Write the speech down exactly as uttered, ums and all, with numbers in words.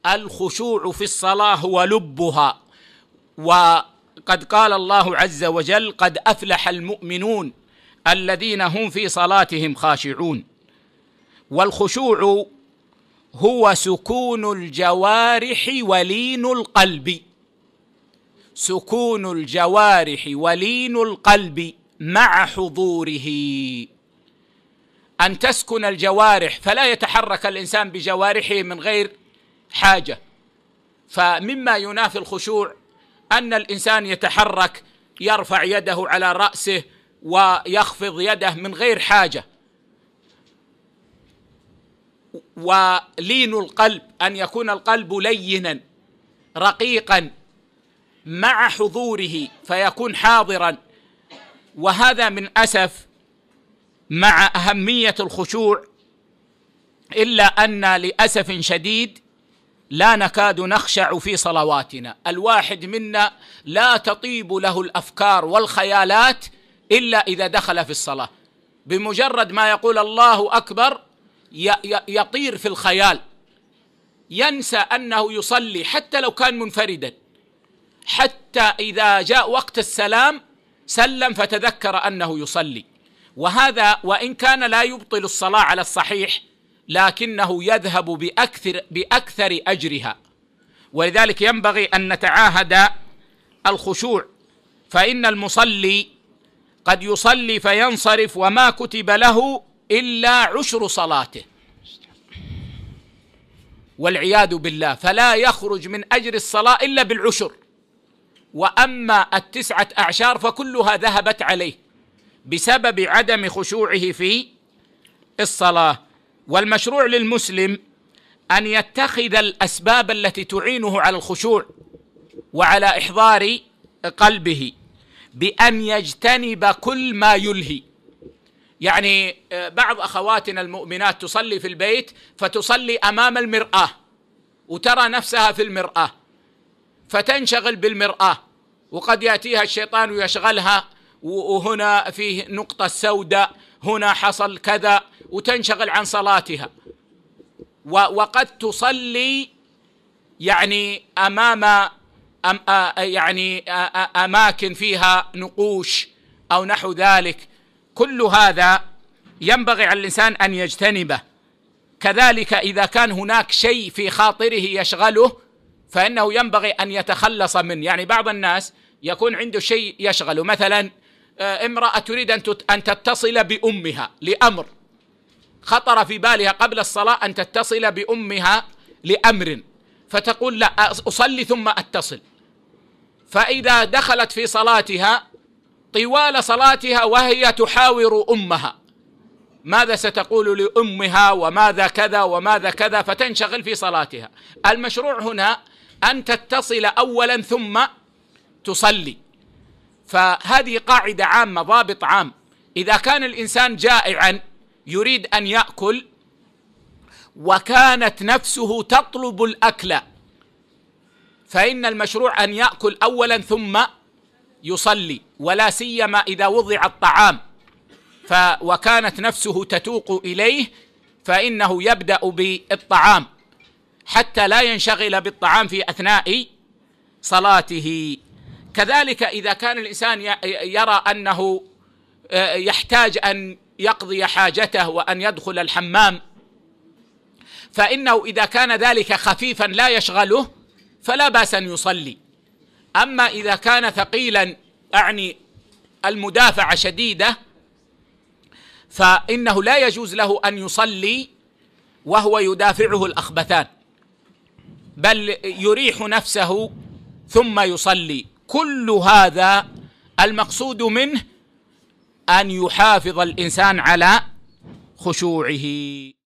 الخشوع في الصلاة هو لبها، وقد قال الله عز وجل: قد أفلح المؤمنون الذين هم في صلاتهم خاشعون. والخشوع هو سكون الجوارح ولين القلب، سكون الجوارح ولين القلب مع حضوره. أن تسكن الجوارح فلا يتحرك الإنسان بجوارحه من غير حاجة. فمما ينافي الخشوع أن الإنسان يتحرك، يرفع يده على رأسه ويخفض يده من غير حاجة. ولين القلب أن يكون القلب لينا رقيقا مع حضوره فيكون حاضرا. وهذا من أسف مع أهمية الخشوع، إلا أن لأسف شديد لا نكاد نخشع في صلواتنا. الواحد منا لا تطيب له الأفكار والخيالات إلا إذا دخل في الصلاة، بمجرد ما يقول الله أكبر يطير في الخيال، ينسى أنه يصلي حتى لو كان منفردا، حتى إذا جاء وقت السلام سلم فتذكر أنه يصلي. وهذا وإن كان لا يبطل الصلاة على الصحيح، لكنه يذهب بأكثر, بأكثر أجرها. ولذلك ينبغي أن نتعاهد الخشوع، فإن المصلي قد يصلي فينصرف وما كتب له إلا عشر صلاته والعياذ بالله، فلا يخرج من أجر الصلاة إلا بالعشر، وأما التسعة أعشار فكلها ذهبت عليه بسبب عدم خشوعه في الصلاة. والمشروع للمسلم أن يتخذ الأسباب التي تعينه على الخشوع وعلى إحضار قلبه، بأن يجتنب كل ما يلهي. يعني بعض أخواتنا المؤمنات تصلي في البيت فتصلي أمام المرآة وترى نفسها في المرآة فتنشغل بالمرآة، وقد يأتيها الشيطان ويشغلها، وهنا فيه نقطة سوداء، هنا حصل كذا، وتنشغل عن صلاتها. وقد تصلي يعني أمام أم يعني أماكن فيها نقوش أو نحو ذلك. كل هذا ينبغي على الإنسان أن يجتنبه. كذلك إذا كان هناك شيء في خاطره يشغله فإنه ينبغي أن يتخلص منه. يعني بعض الناس يكون عنده شيء يشغله، مثلا امرأة تريد أن تتصل بأمها لأمر، خطر في بالها قبل الصلاة أن تتصل بأمها لأمر، فتقول لا أصلي ثم أتصل. فإذا دخلت في صلاتها طوال صلاتها وهي تحاور أمها، ماذا ستقول لأمها وماذا كذا وماذا كذا، فتنشغل في صلاتها. المشروع هنا أن تتصل أولا ثم تصلي. فهذه قاعدة عامة، ضابط عام. إذا كان الإنسان جائعا يريد أن يأكل وكانت نفسه تطلب الأكل، فإن المشروع أن يأكل أولا ثم يصلي، ولا سيما إذا وضع الطعام ف وكانت نفسه تتوق إليه، فإنه يبدأ بالطعام حتى لا ينشغل بالطعام في أثناء صلاته. كذلك إذا كان الإنسان يرى أنه يحتاج أن يقضي حاجته وأن يدخل الحمام، فإنه إذا كان ذلك خفيفا لا يشغله فلا بأس أن يصلي. أما إذا كان ثقيلا، أعني المدافعة شديدة، فإنه لا يجوز له أن يصلي وهو يدافعه الأخبثان، بل يريح نفسه ثم يصلي. كل هذا المقصود منه أن يحافظ الإنسان على خشوعه.